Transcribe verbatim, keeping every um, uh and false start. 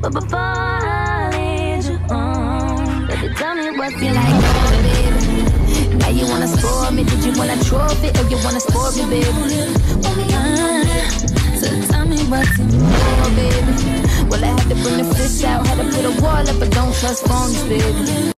But before I lead you on, baby, tell me what you like, baby. Now you wanna spoil me? Did you want a trophy or you wanna spoil me, baby? Uh, so tell me what's in more, baby. Well, I had to bring the fish out, had to put a wall up, but don't trust phones, baby.